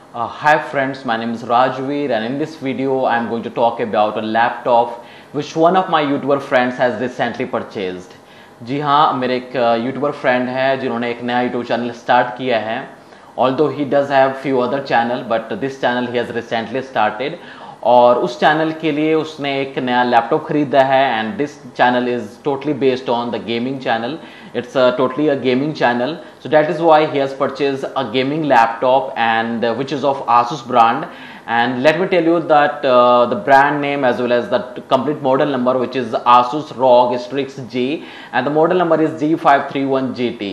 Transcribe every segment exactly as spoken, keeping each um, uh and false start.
Uh, hi friends, my name is Rajveer and in this video I am going to talk about a laptop which one of my YouTuber friends has recently purchased. जी हाँ, मेरे एक YouTuber friend है जिन्होंने एक नया YouTube channel start किया है. Although he does have few other channel, but this channel he has recently started. और उस चैनल के लिए उसने एक नया लैपटॉप खरीदा है and this channel is totally based on the gaming channel. It's uh, totally a gaming channel, so that is why he has purchased a gaming laptop and uh, which is of Asus brand. And let me tell you that uh, the brand name as well as the complete model number, which is Asus R O G Strix G, and the model number is G five three one G T.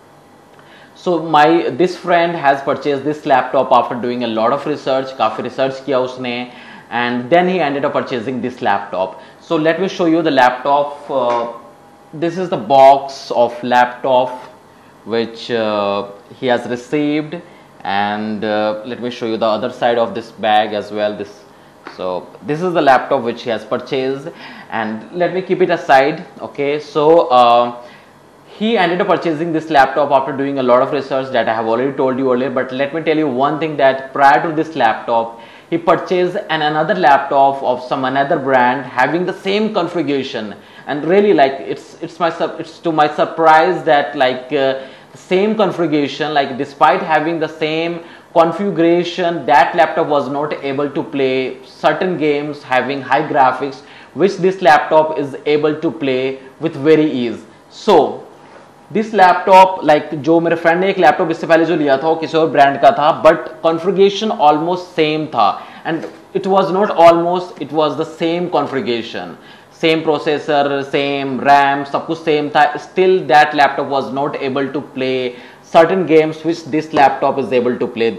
So my this friend has purchased this laptop after doing a lot of research. काफी research किया उसने, and then he ended up purchasing this laptop. So let me show you the laptop. Uh, this is the box of laptop which uh, he has received, and uh, let me show you the other side of this bag as well. This so this is the laptop which he has purchased, and let me keep it aside. Okay, so uh, he ended up purchasing this laptop after doing a lot of research that I have already told you earlier. But let me tell you one thing, that prior to this laptop he purchased an another laptop of some another brand having the same configuration, and really like it's it's my it's to my surprise that like uh, the same configuration, like despite having the same configuration, that laptop was not able to play certain games having high graphics which this laptop is able to play with very ease. So this laptop like जो मेरे friend ने एक laptop इससे पहले जो लिया था वो किसी और ब्रांड का था, बट कॉन्फ़िगरेशन ऑलमोस्ट सेम था, and it was not almost, it was the same configuration, same processor, same RAM, सब कुछ सेम था. Still that laptop was not able to play certain games which this laptop is able to play.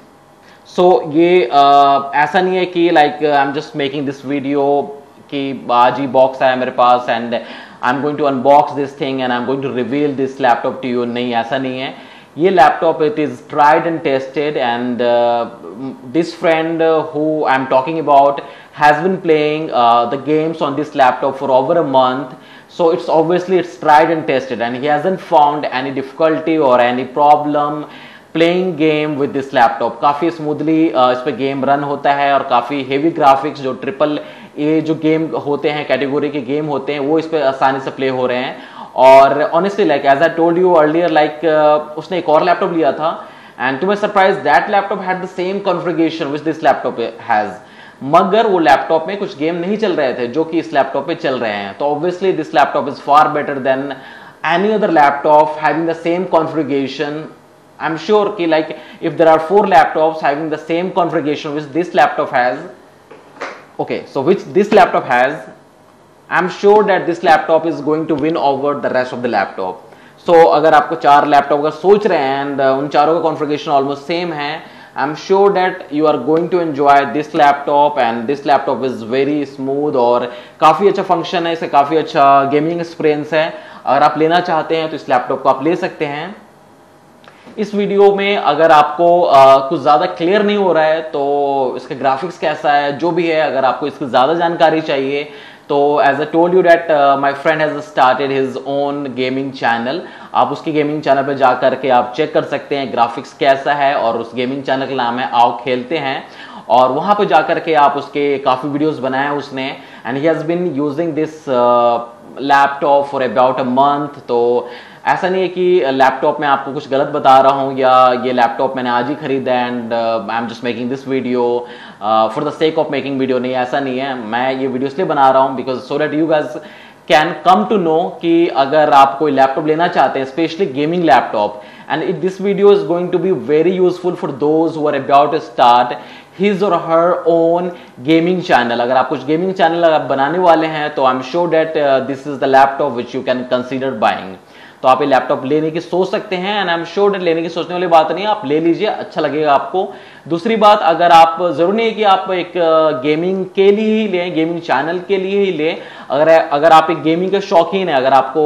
So ये uh, ऐसा नहीं है कि like I am just making this video कि आज ही बॉक्स आया मेरे पास and I'm going to unbox this thing and I'm going to reveal this laptop to you. नहीं, ऐसा नहीं है. ये laptop it is tried and tested, and uh, this friend uh, who I'm talking about has been playing uh, the games on this laptop for over a month. So it's obviously it's tried and tested, and he hasn't found any difficulty or any problem playing game with this laptop. काफ़ी smoothly uh, इस पर game run होता है और काफ़ी heavy graphics जो triple A जो game होते हैं, कैटेगरी के गेम होते हैं, वो इस पर आसानी से प्ले हो रहे हैं. और honestly like as I told you earlier, like उसने एक और लैपटॉप लिया था and to my surprise that laptop had the same configuration which this laptop has, मगर वो लैपटॉप में कुछ गेम नहीं चल रहे थे जो कि इस लैपटॉप पे चल रहे हैं. तो obviously this laptop is far better than any other laptop having the same configuration. I'm sure कि like if there are four laptops having the same configuration which this laptop has, okay, so which this laptop has, I'm sure that this laptop is going to win over the rest of the laptop. So अगर आपको चार laptop का सोच रहे हैं and uh, उन चारों का configuration almost same है, I'm sure that you are going to enjoy this laptop, and this laptop is very smooth और काफ़ी अच्छा फंक्शन है, इसे काफ़ी अच्छा गेमिंग एक्सपीरियंस है. अगर आप लेना चाहते हैं तो इस लैपटॉप को आप ले सकते हैं. इस वीडियो में अगर आपको आ, कुछ ज़्यादा क्लियर नहीं हो रहा है तो इसका ग्राफिक्स कैसा है, जो भी है, अगर आपको इसकी ज़्यादा जानकारी चाहिए तो as I told you that my friend has started his own gaming channel. आप उसकी गेमिंग चैनल पे जा करके आप चेक कर सकते हैं ग्राफिक्स कैसा है, और उस गेमिंग चैनल का नाम है आओ खेलते हैं, और वहाँ पे जा करके आप उसके काफ़ी वीडियोज़ बनाए हैं उसने, and he has been using this laptop for about a month. तो ऐसा नहीं है कि लैपटॉप में आपको कुछ गलत बता रहा हूँ या ये लैपटॉप मैंने आज ही खरीदा and I am just making this video for the sake of making video. नहीं, ऐसा नहीं है. मैं ये वीडियो इसलिए बना रहा हूँ because so that you guys can come to know कि अगर आप कोई लैपटॉप लेना चाहते हैं, specially gaming laptop, and this video is going to be very useful for those who are about to start his और हर ओन गेमिंग चैनल. अगर आप कुछ गेमिंग चैनल बनाने वाले हैं तो I am sure that this is the laptop which you can consider buying. तो आप ये लैपटॉप लेने की सोच सकते हैं, and I am sure that लेने की सोचने वाली बात नहीं है, आप ले लीजिए, अच्छा लगेगा आपको. दूसरी बात, अगर आप जरूरी नहीं है कि आप एक गेमिंग के लिए ही लें, गेमिंग चैनल के लिए ही लें. अगर अगर आप एक गेमिंग के शौकीन हैं, अगर आपको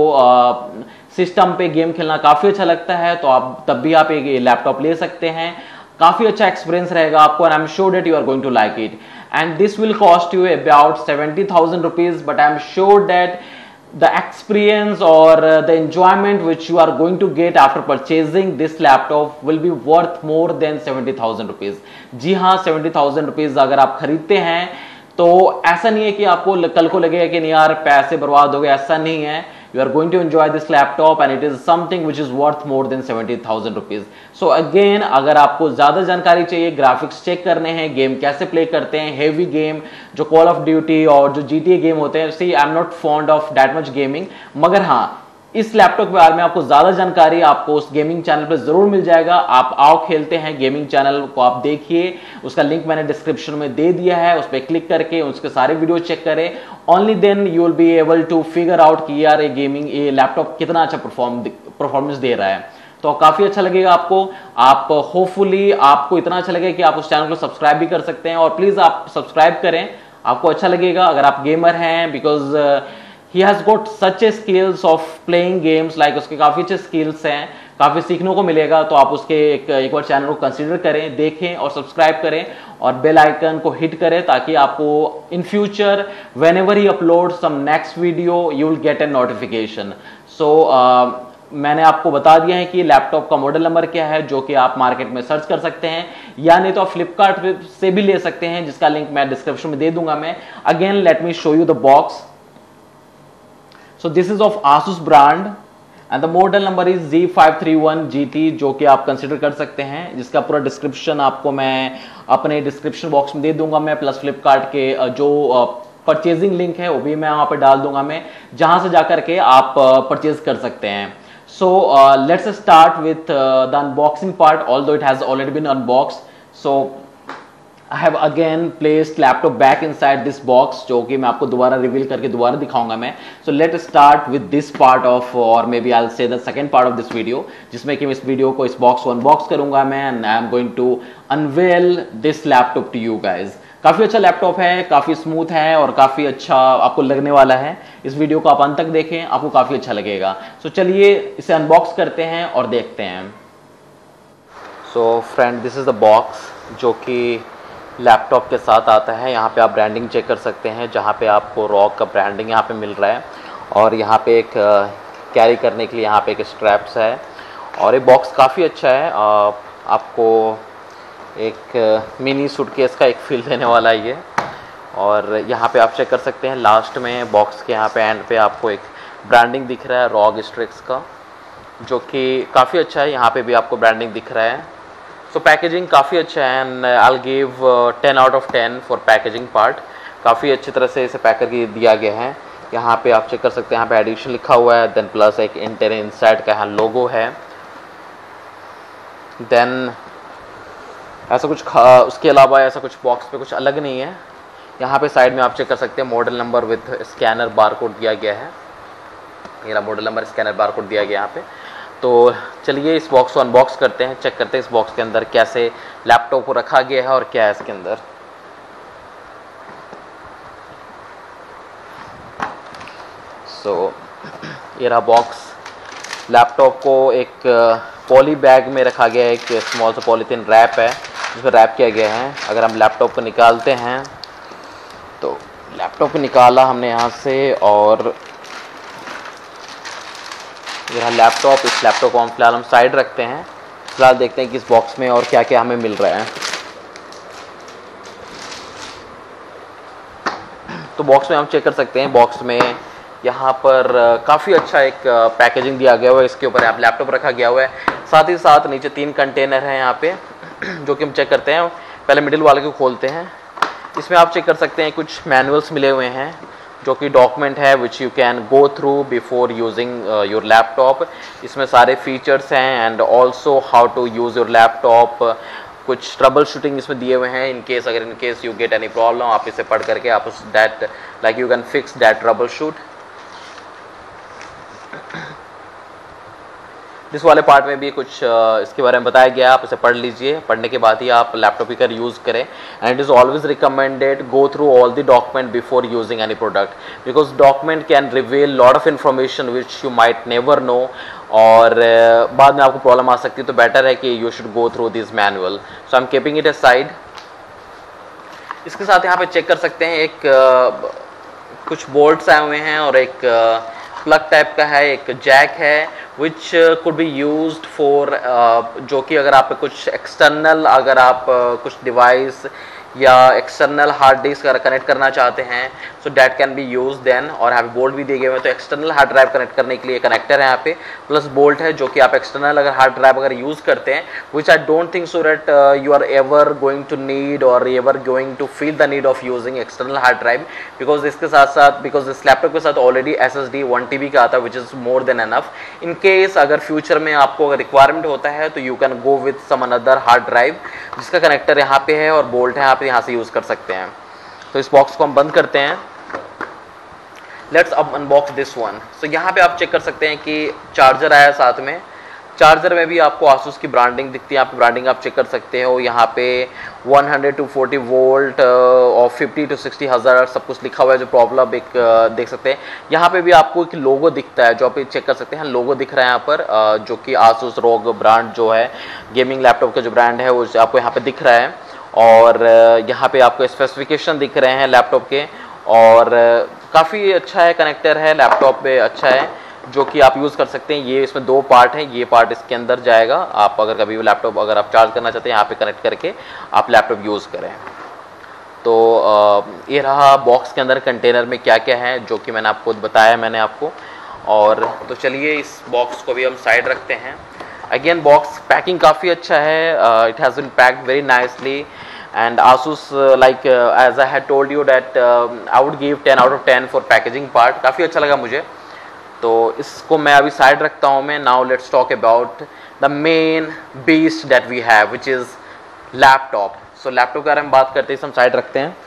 सिस्टम पे गेम खेलना काफ़ी अच्छा लगता है तो आप तब भी आप एक लैपटॉप ले सकते हैं. काफ़ी अच्छा एक्सपीरियंस रहेगा आपको, and I am sure that you are going to like it. And this will cost you about seventy thousand rupees, but I am sure that the experience or uh, the enjoyment which you are going to get after purchasing this laptop will be worth more than seventy thousand rupees. जी हाँ, seventy thousand rupees अगर आप खरीदते हैं तो ऐसा नहीं है कि आपको कल को लगेगा कि नहीं यार पैसे बर्बाद हो गए, ऐसा नहीं है. You are going to enjoy this laptop and it is something which is worth more than seventy thousand rupees. So again, अगर आपको ज़्यादा जानकारी चाहिए, ग्राफिक्स चेक करने हैं, गेम कैसे प्ले करते हैं, हेवी गेम जो कॉल ऑफ ड्यूटी और जो जीटीए गेम होते हैं, see I am not fond of that much gaming, मगर हाँ इस लैपटॉप के बारे में आपको ज्यादा जानकारी आपको उस गेमिंग चैनल पर जरूर मिल जाएगा. आप आओ खेलते हैं गेमिंग चैनल को आप देखिए, उसका लिंक मैंने डिस्क्रिप्शन में दे दिया है, उस पर क्लिक करके उसके सारे वीडियो चेक करें. Only then you will be able to figure out कि यार ये गेमिंग ये लैपटॉप कितना अच्छा परफॉर्म परफॉर्मेंस दे रहा है. तो काफी अच्छा लगेगा आपको. आप होपफुली आपको इतना अच्छा लगेगा कि आप उस चैनल को सब्सक्राइब भी कर सकते हैं, और प्लीज आप सब्सक्राइब करें, आपको अच्छा लगेगा अगर आप गेमर हैं, because he has got such a skills of playing games, like उसके काफी अच्छे स्किल्स हैं, काफी सीखने को मिलेगा. तो आप उसके एक, एक बार चैनल को कंसीडर करें, देखें और सब्सक्राइब करें और बेल आइकन को हिट करें ताकि आपको in future whenever he upload some next video you will get a notification. So मैंने आपको बता दिया है कि लैपटॉप का मॉडल नंबर क्या है, जो कि आप मार्केट में सर्च कर सकते हैं, या नहीं तो आप फ्लिपकार्ट से भी ले सकते हैं, जिसका लिंक मैं डिस्क्रिप्शन में दे दूंगा मैं. Again let me show you the box. So this is of Asus brand and the model number is Z five three one G T, जो कि आप कंसिडर कर सकते हैं, जिसका पूरा डिस्क्रिप्शन आपको मैं अपने डिस्क्रिप्शन बॉक्स में दे दूंगा मैं, प्लस फ्लिपकार्ट के जो परचेजिंग लिंक है वो भी मैं वहाँ पे डाल दूंगा मैं, जहाँ से जाकर के आप परचेज कर सकते हैं. So let's start with the unboxing part, although it has already been unboxed. So I have again placed laptop back inside this box, जो कि मैं आपको दोबारा रिवील करके दोबारा दिखाऊंगा मैं. So let's start with this part of, or maybe I'll say the second part of this video, जिसमें कि मैं इस वीडियो को इस बॉक्स को अनबॉक्स करूंगा मैं, and I am going to unveil this laptop to you guys. काफी अच्छा लैपटॉप है, काफी स्मूथ है और काफी अच्छा आपको लगने वाला है. इस वीडियो को आप अंत तक देखें, आपको काफी अच्छा लगेगा. सो so, चलिए इसे अनबॉक्स करते हैं और देखते हैं. So friend, this is the box जो कि लैपटॉप के साथ आता है. यहाँ पे आप ब्रांडिंग चेक कर सकते हैं, जहाँ पे आपको रॉक का ब्रांडिंग यहाँ पे मिल रहा है, और यहाँ पे एक कैरी करने के लिए यहाँ पे एक स्ट्रैप्स है, और ये बॉक्स काफ़ी अच्छा है. आ, आपको एक मिनी सूटकेस का एक फील देने वाला है ये. और यहाँ पे आप चेक कर सकते हैं लास्ट में बॉक्स के यहाँ पे एंड पे आपको एक ब्रांडिंग दिख रहा है रॉग स्ट्रिक्स का, जो कि काफ़ी अच्छा है. यहाँ पे भी आपको ब्रांडिंग दिख रहा है. सो पैकेजिंग काफ़ी अच्छा है, and I will give ten out of ten for packaging part. काफ़ी अच्छी तरह से इसे पैक करके दिया गया है. यहाँ पे आप चेक कर सकते हैं, यहाँ पे एडिशन लिखा हुआ है, देन प्लस एक इंटेल इनसाइड का यहाँ लोगो है. देन ऐसा कुछ उसके अलावा ऐसा कुछ बॉक्स पे कुछ अलग नहीं है. यहाँ पे साइड में आप चेक कर सकते हैं model number with scanner bar code दिया गया है. मेरा model number scanner bar code दिया गया यहाँ पे. तो चलिए इस बॉक्स को अनबॉक्स करते हैं, चेक करते हैं इस बॉक्स के अंदर कैसे लैपटॉप को रखा गया है और क्या है इसके अंदर. सो so, ये रहा बॉक्स. लैपटॉप को एक पॉली बैग में रखा गया है, एक स्मॉल सा पॉलीथीन रैप है जिसमें रैप किया गया है. अगर हम लैपटॉप को निकालते हैं तो लैपटॉप को निकाला हमने यहाँ से, और यह लैपटॉप. इस लैपटॉप को हम फिलहाल हम साइड रखते हैं. फिलहाल देखते हैं कि इस बॉक्स में और क्या क्या हमें मिल रहा है. तो बॉक्स में हम चेक कर सकते हैं, बॉक्स में यहाँ पर काफ़ी अच्छा एक पैकेजिंग दिया गया हुआ है. इसके ऊपर आप लैपटॉप रखा गया हुआ है, साथ ही साथ नीचे तीन कंटेनर हैं यहाँ पे, जो कि हम चेक करते हैं. पहले मिडिल वाले को खोलते हैं. इसमें आप चेक कर सकते हैं कुछ मैनुअल्स मिले हुए हैं, जो कि डॉक्यूमेंट है which you can go through before using your laptop. इसमें सारे फीचर्स हैं and also how to use your laptop. कुछ ट्रबल शूटिंग इसमें दिए हुए हैं, इन केस अगर in case you get any problem, आप इसे पढ़ करके आप उस that like you can fix that troubleshoot. जिस वाले पार्ट में भी कुछ uh, इसके बारे में बताया गया, आप इसे पढ़ लीजिए. पढ़ने के बाद ही आप लैपटॉप ही कर यूज़ करें. And it is always recommended go through all the document before using any product, because document can reveal lot of information which you might never know, और uh, बाद में आपको प्रॉब्लम आ सकती है. तो बेटर है कि you should go through this manual. So I am keeping it aside. इसके साथ यहाँ पे चेक कर सकते हैं एक uh, कुछ बोल्ट्स आए हुए हैं और एक प्लग टाइप का है, एक जैक है which could be used for, जो कि अगर आप कुछ एक्सटर्नल अगर आप uh, कुछ डिवाइस या एक्सटर्नल हार्ड डिस्क अगर कनेक्ट करना चाहते हैं so that can be use then. और यहाँ पे बोल्ट भी दिए गए हैं, तो एक्सटर्नल हार्ड ड्राइव कनेक्ट करने के लिए कनेक्टर है यहाँ पे, प्लस बोल्ट है जो कि आप एक्सटर्नल अगर हार्ड ड्राइव अगर यूज़ करते हैं, which I don't think so that you are ever going to need और ever going to feel the need of using external hard drive, because इसके साथ साथ बिकॉज इस लैपटॉप के साथ already S S D one T B का आता है which is more than enough. In case अगर फ्यूचर में आपको अगर रिक्वायरमेंट होता है तो you can go with some another hard drive, जिसका कनेक्टर यहाँ पे है और बोल्ट है, आप यहाँ से यूज़ कर सकते हैं। तो इस बॉक्स को हम बंद करते हैं। लेट्स अब अनबॉक्स दिस वन। सो यहाँ पे आप चेक कर सकते हैं कि चार्जर आया साथ में, चार्जर में भी आपको आसूस की ब्रांडिंग दिखती है, आप ब्रांडिंग आप चेक कर सकते हो। यहाँ पे one hundred to forty volt और फिफ्टी टू सिक्सटी हज़ार सब कुछ लिखा हुआ है, जो प्रॉब्लम एक uh, देख सकते हैं। यहाँ पे भी आपको एक लोगो दिखता है जो आप चेक कर सकते हैं, लोगो दिख रहा है यहाँ पर, uh, जो कि आसूस रोग ब्रांड जो है गेमिंग लैपटॉप का जो ब्रांड है वो आपको यहाँ पे दिख रहा है। और यहाँ पे आपको स्पेसिफिकेशन दिख रहे हैं लैपटॉप के, और काफ़ी अच्छा है, कनेक्टर है लैपटॉप पे अच्छा है जो कि आप यूज़ कर सकते हैं। ये इसमें दो पार्ट हैं, ये पार्ट इसके अंदर जाएगा, आप अगर कभी भी लैपटॉप अगर आप चार्ज करना चाहते हैं यहाँ पे कनेक्ट करके आप लैपटॉप यूज़ करें। तो ये रहा बॉक्स के अंदर कंटेनर में क्या क्या है जो कि मैंने आपको बताया मैंने आपको। और तो चलिए इस बॉक्स को भी हम साइड रखते हैं। अगेन बॉक्स पैकिंग काफ़ी अच्छा है, it has been packed very nicely and Asus like as I had told you that I would give ten out of ten for packaging part, काफ़ी अच्छा लगा मुझे। तो इसको मैं अभी साइड रखता हूँ मैं। Now let's talk about the main beast that we have which is laptop. So laptop के बारे में बात करते हैं, हम साइड रखते हैं।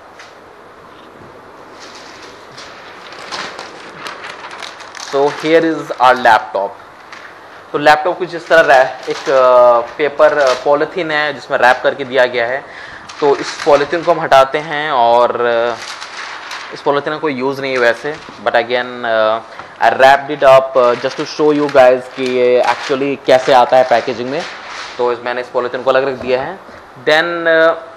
So here is our laptop. तो लैपटॉप कुछ इस तरह एक पेपर पॉलीथीन है जिसमें रैप करके दिया गया है। तो इस पॉलीथीन को हम हटाते हैं, और इस पॉलीथीन का कोई यूज़ नहीं है वैसे, but again I wrapped it up just to show you guys कि ये एक्चुअली कैसे आता है पैकेजिंग में। तो इस मैंने इस पॉलीथीन को अलग रख दिया है। देन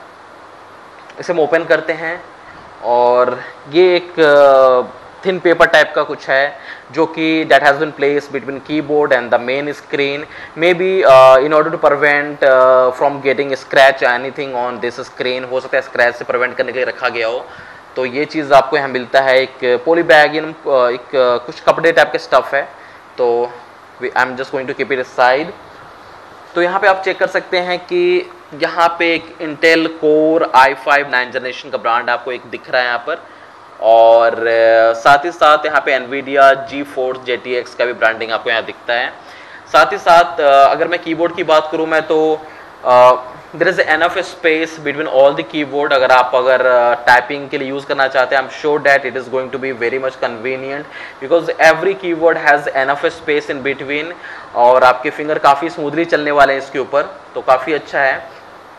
uh, इसे हम ओपन करते हैं, और ये एक थिन पेपर टाइप का कुछ है जो कि that has been placed between keyboard and the main screen, maybe uh, in order to prevent uh, from getting scratch anything on this screen। हो सकता है स्क्रैच से प्रिवेंट करने के लिए रखा गया हो। तो ये चीज़ आपको यहाँ मिलता है, एक पॉली बैग, इन एक कुछ कपड़े टाइप के स्टफ़ है। तो I am just going to keep it side. तो यहाँ पे आप चेक कर सकते हैं कि यहाँ पे एक Intel core i five nine generation का ब्रांड आपको एक दिख रहा है यहाँ पर, और साथ ही साथ यहाँ पे Nvidia GeForce G T X का भी ब्रांडिंग आपको यहाँ दिखता है। साथ ही साथ अगर मैं कीबोर्ड की बात करूँ मैं, तो there is enough space between all the keyboard. अगर आप अगर टाइपिंग uh, के लिए यूज़ करना चाहते हैं, I am sure that it is going to be very much convenient, because every keyboard has enough space in between, और आपके फिंगर काफ़ी स्मूथली चलने वाले हैं इसके ऊपर, तो काफ़ी अच्छा है।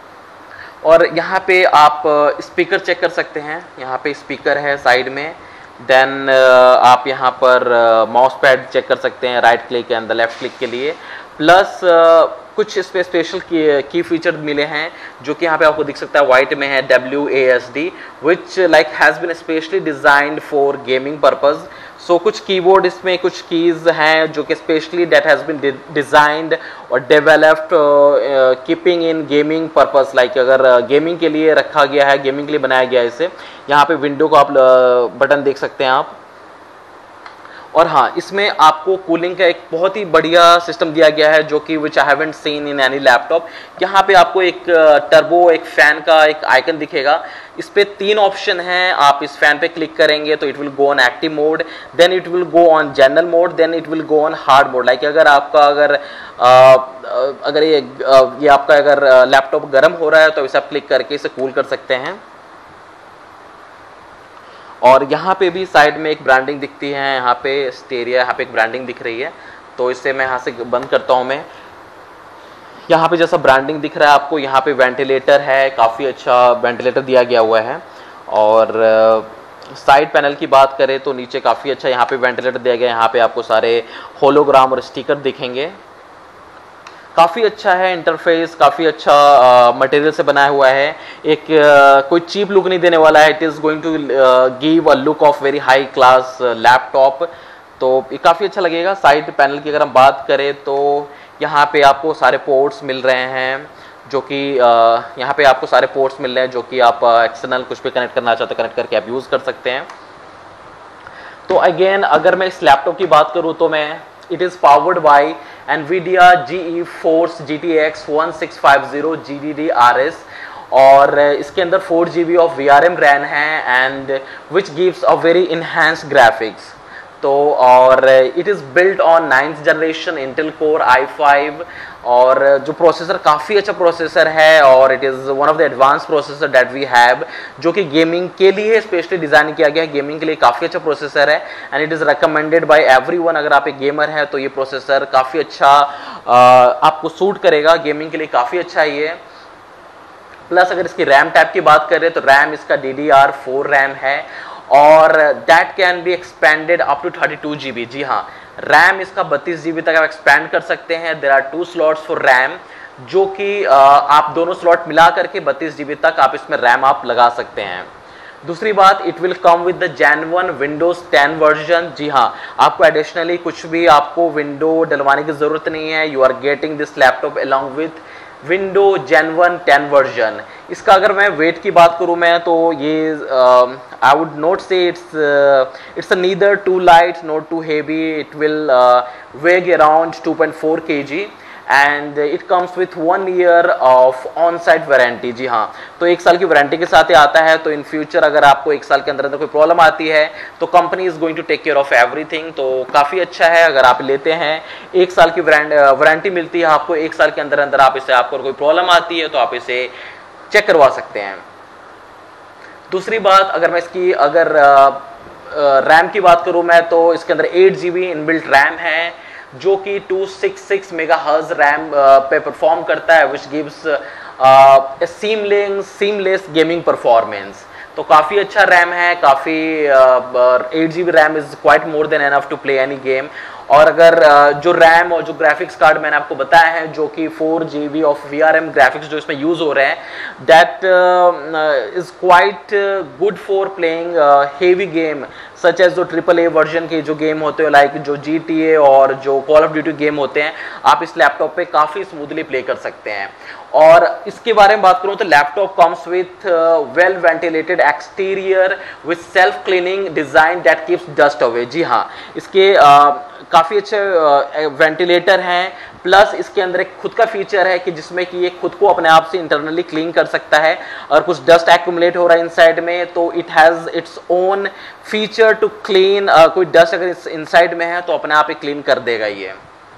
और यहाँ पे आप स्पीकर चेक कर सकते हैं, यहाँ पे स्पीकर है साइड में। देन आप यहाँ पर माउस पैड चेक कर सकते हैं right click and the left click के लिए, प्लस कुछ इस पे स्पेशल की, की फीचर मिले हैं जो कि यहाँ पे आपको दिख सकता है, वाइट में है W A S D which like has been specially designed for gaming purpose. So कुछ कीबोर्ड इसमें कुछ कीज़ हैं जो कि specially that has been designed और developed keeping in gaming purpose, like अगर गेमिंग uh, के लिए रखा गया है, गेमिंग के लिए बनाया गया है इसे। यहाँ पे विंडो को आप बटन uh, देख सकते हैं आप। और हाँ, इसमें आपको कूलिंग का एक बहुत ही बढ़िया सिस्टम दिया गया है जो कि which I haven't seen in any laptop. यहाँ पे आपको एक टर्बो एक फैन का एक आइकन दिखेगा, इस पे तीन ऑप्शन हैं। आप इस फैन पे क्लिक करेंगे तो it will go on active mode, then it will go on general mode, then it will go on hard mode. Like अगर आपका अगर आ, अगर ये ये आपका अगर लैपटॉप गर्म हो रहा है तो इसे आप क्लिक करके इसे कूल कर सकते हैं। और यहाँ पे भी साइड में एक ब्रांडिंग दिखती है, यहाँ पे स्टेरिया, यहाँ पे एक ब्रांडिंग दिख रही है। तो इसे मैं यहाँ से बंद करता हूँ मैं। यहाँ पे जैसा ब्रांडिंग दिख रहा है आपको, यहाँ पे वेंटिलेटर है, काफ़ी अच्छा वेंटिलेटर दिया गया हुआ है। और साइड पैनल की बात करें तो नीचे काफ़ी अच्छा यहाँ पे वेंटिलेटर दिया गया है। यहाँ पे आपको सारे होलोग्राम और स्टिकर दिखेंगे, काफ़ी अच्छा है इंटरफेस, काफ़ी अच्छा मटेरियल से बनाया हुआ है। एक uh, कोई चीप लुक नहीं देने वाला है, it is going to give a look of very high class laptop. तो ये काफ़ी अच्छा लगेगा। साइड पैनल की अगर हम बात करें तो यहाँ पे आपको सारे पोर्ट्स मिल रहे हैं, जो कि यहाँ पे आपको सारे पोर्ट्स मिल रहे हैं जो कि आप एक्सटर्नल कुछ भी कनेक्ट करना चाहते हैं कनेक्ट करके आप यूज़ कर सकते हैं। तो अगेन अगर मैं इस लैपटॉप की बात करूँ तो मैं it is powered by Nvidia GeForce G T X one six five zero G D D R S, और इसके अंदर four G B of V R M RAM है and which gives a very enhanced graphics. तो और it is built on ninth generation Intel core i five, और जो processor काफ़ी अच्छा प्रोसेसर है और it is one of the advance processor that we have, जो कि गेमिंग के लिए स्पेशली डिज़ाइन किया गया है। गेमिंग के लिए काफ़ी अच्छा प्रोसेसर है and it is recommended by everyone. अगर आप एक गेमर हैं तो ये प्रोसेसर काफ़ी अच्छा आ, आपको सूट करेगा, गेमिंग के लिए काफ़ी अच्छा है ये। प्लस अगर इसकी रैम टैब की बात करें तो रैम इसका D D R four RAM है और that can be expanded up to thirty two G B. जी हाँ, रैम इसका बत्तीस जी बी तक आप एक्सपेंड कर सकते हैं। There are two slots for RAM, जो कि आप दोनों स्लॉट मिला करके बत्तीस जी बी तक आप इसमें रैम आप लगा सकते हैं। दूसरी बात, it will come with the gen one Windows ten version. जी हाँ, आपको एडिशनली कुछ भी आपको विंडो डलवाने की जरूरत नहीं है। You are getting this laptop along with window gen one ten version. इसका अगर मैं वेट की बात करूं मैं तो ये I would not say it's it's neither too light not too heavy, it will weigh around two point four K G and it comes with one year of on site warranty. जी हाँ, तो एक साल की warranty के साथ ही आता है। तो इन फ्यूचर अगर आपको एक साल के अंदर अंदर कोई प्रॉब्लम आती है तो company is going to take care of everything. तो काफ़ी अच्छा है, अगर आप लेते हैं एक साल की वारंटी मिलती है आपको, एक साल के अंदर अंदर आप इसे आपको कोई प्रॉब्लम आती है तो आप इसे चेक करवा सकते हैं। दूसरी बात, अगर मैं इसकी अगर रैम की बात करूँ मैं तो इसके अंदर eight G B inbuilt RAM है, जो कि two six six megahertz RAM पे परफॉर्म करता है, which gives seamless seamless gaming performance. तो काफ़ी अच्छा रैम है, काफ़ी eight G B RAM is quite more than enough to play any game. और अगर जो रैम और जो ग्राफिक्स कार्ड मैंने आपको बताया है, जो कि four G B of V R M graphics जो इसमें यूज़ हो रहे हैं, that is quite good for playing heavy game such as जो ट्रिपल ए वर्जन के जो गेम होते हैं, लाइक जो जी टी ए और जो कॉल ऑफ ड्यूटी गेम होते हैं, आप इस लैपटॉप पे काफ़ी स्मूथली प्ले कर सकते हैं। और इसके बारे में बात करूं तो laptop comes with well ventilated exterior with self cleaning design that keeps dust away. जी हाँ, इसके uh, काफ़ी अच्छे वेंटिलेटर uh, हैं, प्लस इसके अंदर एक खुद का फीचर है कि जिसमें कि ये खुद को अपने आप से इंटरनली क्लीन कर सकता है। और कुछ डस्ट एक्यूमुलेट हो रहा है इनसाइड में तो it has its own feature to clean. कोई डस्ट अगर इनसाइड में है तो अपने आप ही क्लीन कर देगा ये।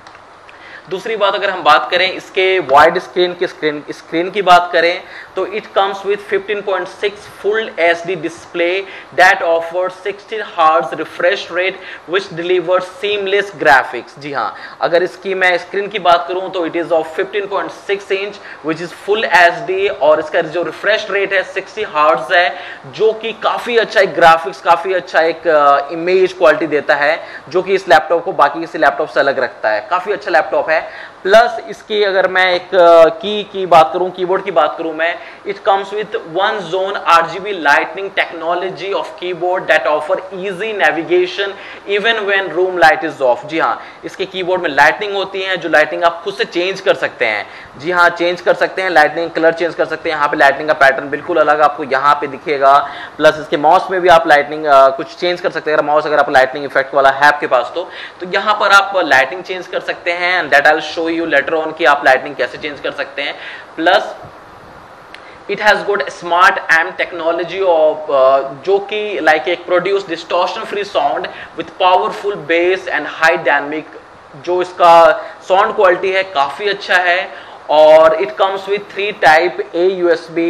दूसरी बात, अगर हम बात करें इसके वाइड स्क्रीन की स्क्रीन स्क्रीन की बात करें तो it comes with fifteen point six full HD display that offers sixty hertz refresh rate which delivers seamless graphics. जी हाँ, अगर इसकी मैं स्क्रीन की बात करूं तो it is of fifteen point six inch which is full HD, और इसका जो रिफ्रेश रेट है सिक्सटी हर्ट्ज है, जो कि काफ़ी अच्छा एक ग्राफिक्स काफ़ी अच्छा एक इमेज क्वालिटी देता है, जो कि इस लैपटॉप को बाकी किसी लैपटॉप से अलग रखता है। काफ़ी अच्छा लैपटॉप है। प्लस इसकी अगर मैं एक की की बात करूं, कीबोर्ड की बात करूं मैं, it comes with one zone RGB lightning technology of keyboard that offer easy navigation even when room light is off. जी हाँ, इसके कीबोर्ड में लाइटनिंग होती है, जो लाइटनिंग आप खुद से चेंज कर सकते हैं। जी हाँ, चेंज कर सकते हैं, लाइटनिंग कलर चेंज कर सकते हैं। यहाँ पे लाइटनिंग का पैटर्न बिल्कुल अलग आपको यहाँ पे दिखेगा। प्लस इसके माउस में भी आप लाइटनिंग कुछ चेंज कर सकते हैं। अगर माउस अगर आप लाइटनिंग इफेक्ट वाला है आपके पास तो, तो यहाँ पर आप लाइटनिंग चेंज कर सकते हैं and that I will show you later on कि आप लाइटनिंग कैसे चेंज कर सकते हैं। Plus it has good smart amp technology of जो कि लाइक एक produce distortion free sound with powerful bass and high dynamic. जो इसका साउंड क्वालिटी है काफ़ी अच्छा है। और it comes with three type A USB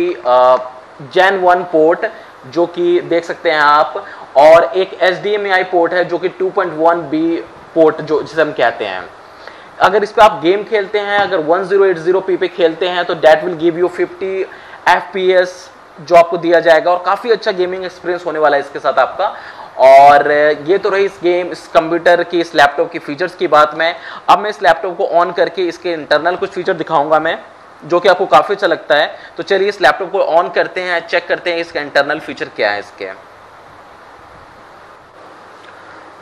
gen one port, जो कि देख सकते हैं आप, और एक H D M I port है जो कि two point one B port जो जिसे हम कहते हैं। अगर इस पे आप गेम खेलते हैं, अगर one zero eight zero P पे खेलते हैं तो that will give you fifty F P S जो आपको दिया जाएगा, और काफ़ी अच्छा गेमिंग एक्सपीरियंस होने वाला है इसके साथ आपका। और ये तो रही इस गेम इस कंप्यूटर की इस लैपटॉप की फीचर्स की बात में। अब मैं इस लैपटॉप को ऑन करके इसके इंटरनल कुछ फीचर दिखाऊंगा मैं, जो कि आपको काफ़ी अच्छा लगता है। तो चलिए इस लैपटॉप को ऑन करते हैं, चेक करते हैं इसका इंटरनल फीचर क्या है इसके।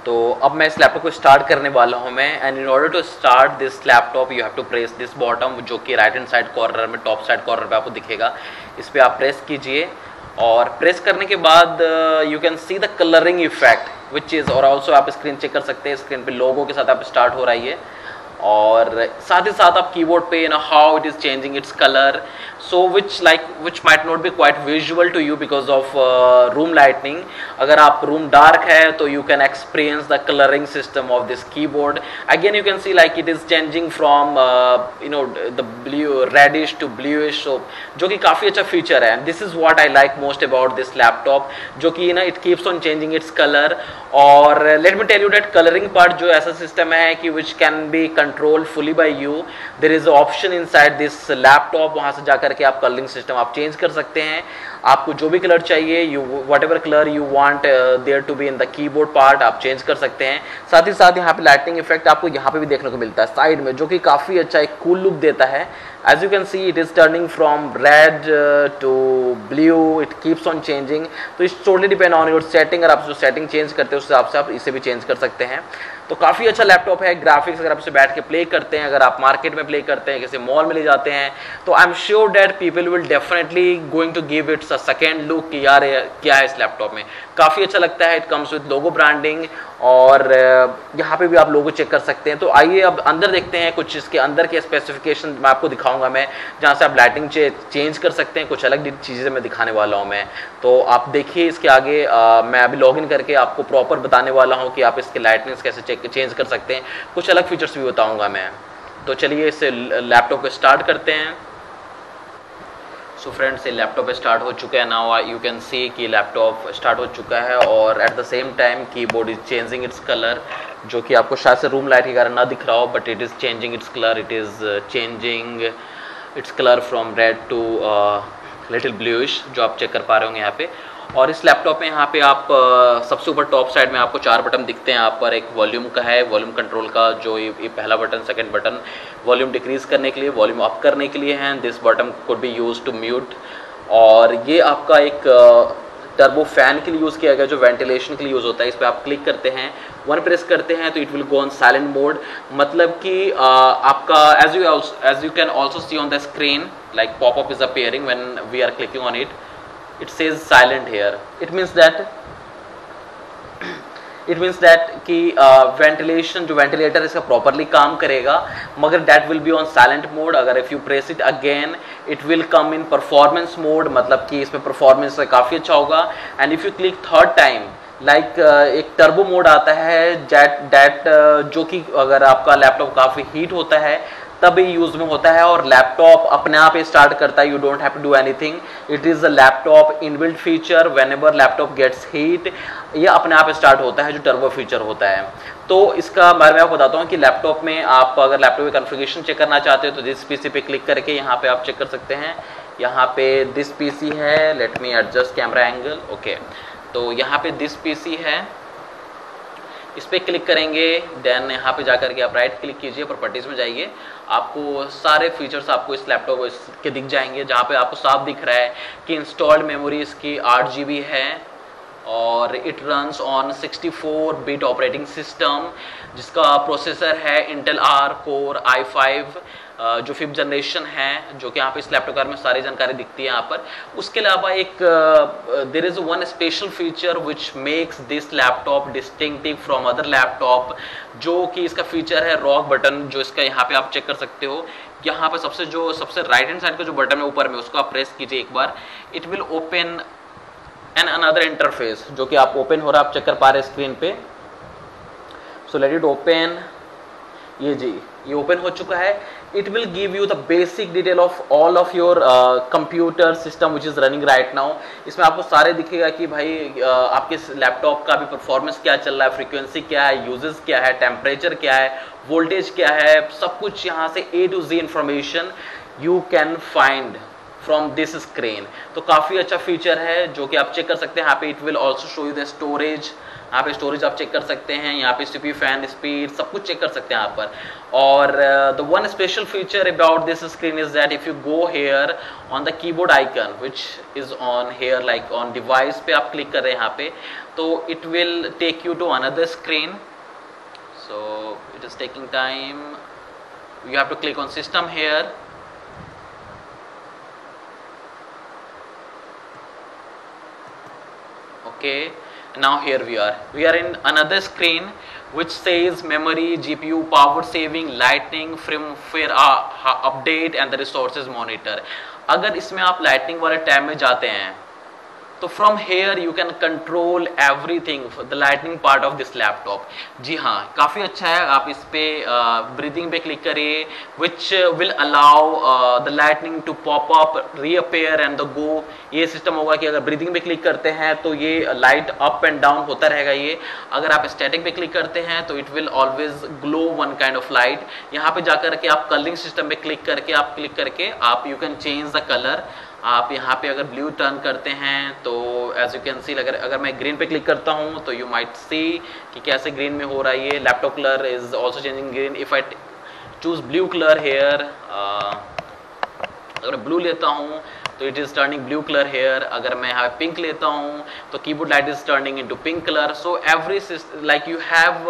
तो अब मैं इस लैपटॉप को स्टार्ट करने वाला हूँ मैं, and in order to start this laptop you have to press this bottom, जो कि राइट हैंड साइड कॉर्नर में टॉप साइड कॉर्नर पे आपको दिखेगा। इस पर आप प्रेस कीजिए और प्रेस करने के बाद you can see the colouring effect which is, और ऑल्सो आप स्क्रीन चेक कर सकते हैं, स्क्रीन पे लोगो के साथ आप स्टार्ट हो रही है, और साथ ही साथ आप कीबोर्ड पे ना how it is changing its colour, so which like which might not be quite visual to you because of room lightning. अगर आप रूम डार्क है तो you can experience the colouring system of this keyboard. Again you can see like it is changing from you know the blue reddish to bluish, so जो कि काफ़ी अच्छा feature है। This is what I like most about this laptop, जो कि ना it keeps on changing its colour. और let me tell you that colouring part जो ऐसा सिस्टम है कि which can be control fully by you. There is option inside this laptop, वहां से जाकर के आप कलरिंग सिस्टम आप चेंज कर सकते हैं। आपको जो भी कलर चाहिए, you whatever colour you want there to be in the keyboard part, आप चेंज कर सकते हैं। साथ ही साथ यहाँ पे लाइटिंग इफेक्ट आपको यहाँ पे भी देखने को मिलता है साइड में, जो कि काफ़ी अच्छा एक कूल लुक देता है। As you can see it is turning from red uh, to blue, it keeps on changing, तो इस totally depend on your setting। अगर आप जो सेटिंग चेंज करते हैं उस हिसाब से आप इसे भी चेंज कर सकते हैं। तो काफ़ी अच्छा लैपटॉप है। ग्राफिक्स अगर आप इसे बैठ के प्ले करते हैं, अगर आप मार्केट में प्ले करते हैं, किसी मॉल में ले जाते हैं, तो I am sure that people will definitely going to give its a second look कि यार क्या है इस लैपटॉप में। काफ़ी अच्छा लगता है। It comes with logo branding, और यहाँ पे भी आप लोगो चेक कर सकते हैं। तो आइए अब अंदर देखते हैं कुछ इसके अंदर के स्पेसिफिकेशन मैं आपको दिखाऊंगा मैं, जहाँ से आप लाइटिंग चेंज कर सकते हैं। कुछ अलग चीज़ें मैं दिखाने वाला हूँ मैं, तो आप देखिए इसके आगे। आ, मैं अभी लॉगिन करके आपको प्रॉपर बताने वाला हूँ कि आप इसके लाइटिंग्स कैसे चेक चेंज कर सकते हैं। कुछ अलग फीचर्स भी बताऊँगा मैं। तो चलिए इस लैपटॉप को स्टार्ट करते हैं। सो फ्रेंड्स, ये लैपटॉप स्टार्ट हो चुका है। नाउ यू कैन सी कि लैपटॉप स्टार्ट हो चुका है, और at the same time keyboard is changing its colour, जो कि आपको शायद से रूम लाइट के कारण ना दिख रहा हो, but it is changing its colour. It is changing its colour from red to little bluish, जो आप चेक कर पा रहे होंगे यहाँ पे। और इस लैपटॉप में यहाँ पे आप uh, सबसे ऊपर टॉप साइड में आपको चार बटन दिखते हैं। यहाँ पर एक वॉल्यूम का है, वॉल्यूम कंट्रोल का, जो ये, ये पहला button, second button volume decrease करने के लिए, वॉल्यूम अप करने के लिए हैं। This button could be use to mute, और ये आपका एक टर्बो फैन के लिए यूज़ किया गया, जो वेंटिलेशन के लिए यूज़ होता है। इस पर आप क्लिक करते हैं, वन प्रेस करते हैं तो it will go on silent mode, मतलब कि uh, आपका as you as you can also see on the screen like popup is appearing when we are clicking on it, it says silent here. It means that it means that कि ventilation uh, जो ventilator इसका properly काम करेगा, मगर that will be on silent mode। अगर if you press it again it will come in performance mode, मतलब कि इसमें परफॉर्मेंस काफ़ी अच्छा होगा। and if you click third time like like, uh, एक टर्बो मोड आता है दैट दैट uh, जो कि अगर आपका लैपटॉप काफ़ी हीट होता है तभी यूज में होता है, और लैपटॉप अपने आप ही स्टार्ट करता है। You don't have to do anything, it is a laptop inbuilt feature. Whenever laptop gets heat ये अपने आप स्टार्ट होता है, जो टर्बो फीचर होता है। तो इसका बारे में आपको बताता हूँ कि लैपटॉप में आप अगर लैपटॉप की कॉन्फ़िगरेशन चेक करना चाहते हो तो दिस पीसी पे क्लिक करके यहाँ पे आप चेक कर सकते हैं। यहाँ पे दिस पीसी है, let me adjust camera angle, okay. तो यहाँ पे दिस पीसी है, इस पर क्लिक करेंगे, देन यहाँ पे जाकर के आप राइट क्लिक कीजिए, प्रॉपर्टीज में जाइए, आपको सारे फीचर्स आपको इस लैपटॉप के दिख जाएंगे, जहाँ पे आपको साफ दिख रहा है कि इंस्टॉल्ड मेमोरी इसकी आठ जी बी है, और it runs on sixty four bit operating system, जिसका प्रोसेसर है Intel R Core i five, जो फिफ्थ जनरेशन है, जो कि यहाँ पे इस लैपटॉप के बारे में सारी जानकारी दिखती है यहाँ पर। उसके अलावा एक there is one special feature which makes this laptop distinctive from other laptop, जो कि इसका फीचर है रॉक बटन, जो इसका यहाँ पे आप चेक कर सकते हो। यहाँ पे सबसे जो सबसे राइट हैंड साइड का जो बटन है ऊपर में, उसको आप प्रेस कीजिए एक बार, it will open an another interface, जो कि आप ओपन हो रहा है, आप चेक कर पा रहे हैं स्क्रीन पे। सो लेट इट ओपन, ये जी ये ओपन हो चुका है। It will give you the basic detail of all of your computer system which is running right now. इसमें आपको सारे दिखेगा कि भाई uh, आपके लैपटॉप का भी परफॉर्मेंस क्या चल रहा है, फ्रीक्वेंसी क्या है, यूजेस क्या है, टेम्परेचर क्या है, वोल्टेज क्या है, सब कुछ यहाँ से A to G information you can find from this screen. तो काफ़ी अच्छा फीचर है, जो कि आप चेक कर सकते हैं यहाँ पे। It will also show you the storage, यहाँ पे स्टोरेज आप चेक कर सकते हैं, यहाँ पे सीपीयू फैन स्पीड सब कुछ चेक कर सकते हैं यहाँ पर। और the one special feature about this screen is that if you go here on the keyboard icon which is on here like on device पे आप क्लिक कर रहे हैं यहाँ पे, तो it will take you to another screen. So it is taking time, you have to click on system here, okay, now here we are we are in another screen which says memory, G P U, power saving, lightning, firmware uh, update and the resources monitor। अगर इसमें आप lightning वाले tab में जाते हैं तो from here you can control everything the lightning part of this laptop. जी हाँ, काफ़ी अच्छा है। आप इस पे ब्रीदिंग पे क्लिक करिए which will allow the lightning to pop up, reappear and the go. ये सिस्टम होगा कि अगर ब्रीदिंग पे क्लिक करते हैं तो ये लाइट अप एंड डाउन होता रहेगा ये। अगर आप स्टैटिक पे क्लिक करते हैं तो it will always glow one kind of light. यहाँ पे जाकर के आप कलरिंग सिस्टम पे क्लिक करके आप क्लिक करके आप you can change the colour. आप यहाँ पे अगर ब्लू टर्न करते हैं तो एज यू कैन सी, अगर अगर मैं ग्रीन पे क्लिक करता हूँ तो यू माइट सी कि कैसे ग्रीन में हो रहा है ये। Laptop colour is also changing green. If I choose blue colour here, अगर ब्लू लेता हूँ तो it is turning blue colour here. अगर मैं यहाँ पिंक लेता हूँ तो keyboard light is turning into pink colour. So every like you have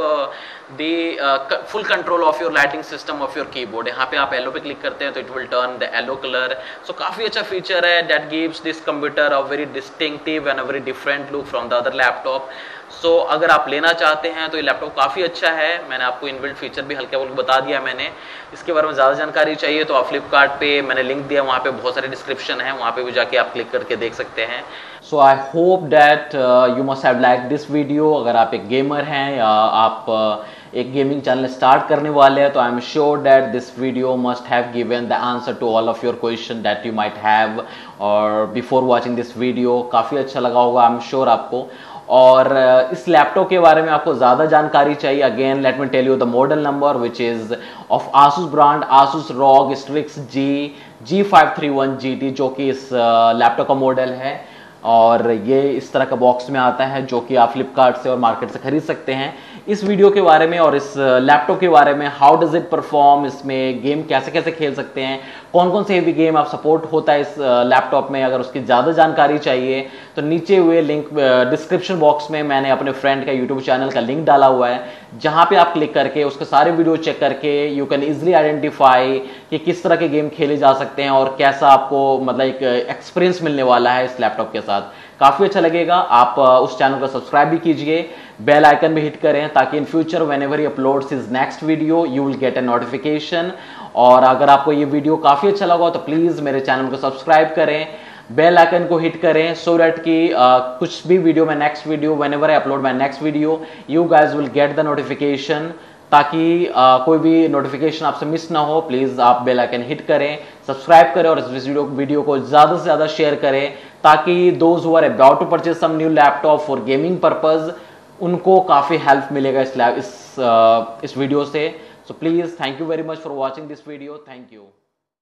the full control of your lighting system of your keyboard. यहाँ पे आप येलो पे क्लिक करते हैं तो it will turn the yellow colour. So काफ़ी अच्छा feature है that gives this computer a very distinctive and a very different look from the other laptop. So so, अगर आप लेना चाहते हैं तो ये लैपटॉप काफ़ी अच्छा है। मैंने आपको इनबिल्ट फीचर भी हल्के फुल्के बता दिया मैंने। इसके बारे में ज़्यादा जानकारी चाहिए तो आप फ्लिपकार्ट पे मैंने लिंक दिया, वहाँ पे बहुत सारे डिस्क्रिप्शन है, वहाँ पे भी जाके आप क्लिक करके देख सकते हैं। So I hope that you must have like this video. अगर आप एक गेमर हैं या आप uh, एक गेमिंग चैनल स्टार्ट करने वाले हैं तो I am sure that this video must have given the answer to all of your question that you might have और बिफोर वॉचिंग दिस वीडियो। काफ़ी अच्छा लगा होगा आई एम श्योर आपको। और इस लैपटॉप के बारे में आपको ज़्यादा जानकारी चाहिए, again let me tell you the model number which is of Asus brand, Asus ROG Strix G G five three one G T, जो कि इस लैपटॉप का मॉडल है। और ये इस तरह का बॉक्स में आता है जो कि आप फ्लिपकार्ट से और मार्केट से खरीद सकते हैं। इस वीडियो के बारे में और इस लैपटॉप के बारे में, हाउ डज इट परफॉर्म, इसमें गेम कैसे कैसे खेल सकते हैं, कौन कौन से हेवी गेम आप सपोर्ट होता है इस लैपटॉप में, अगर उसकी ज़्यादा जानकारी चाहिए तो नीचे हुए लिंक डिस्क्रिप्शन बॉक्स में मैंने अपने फ्रेंड का यूट्यूब चैनल का लिंक डाला हुआ है, जहाँ पे आप क्लिक करके उसके सारे वीडियो चेक करके यू कैन इजिली आइडेंटिफाई कि किस तरह के गेम खेले जा सकते हैं और कैसा आपको मतलब एक एक्सपीरियंस मिलने वाला है इस लैपटॉप के साथ। काफ़ी अच्छा लगेगा। आप उस चैनल को सब्सक्राइब भी कीजिए, बेल आइकन भी हिट करें ताकि in future whenever he uploads his next video you will get a notification. और अगर आपको ये वीडियो काफ़ी अच्छा लगा तो प्लीज़ मेरे चैनल को सब्सक्राइब करें, बेल आइकन को हिट करें सो दैट कि uh, कुछ भी वीडियो में next video whenever I upload my next video you guys will get the notification, ताकि uh, कोई भी नोटिफिकेशन आपसे मिस ना हो। प्लीज़ आप बेल आइकन हिट करें, सब्सक्राइब करें और इस वीडियो वीडियो को ज़्यादा से ज़्यादा शेयर करें ताकि those who are about to purchase some new laptop for gaming purpose उनको काफ़ी हेल्प मिलेगा इस इस, uh, इस वीडियो से। So please thank you very much for watching this video. Thank you.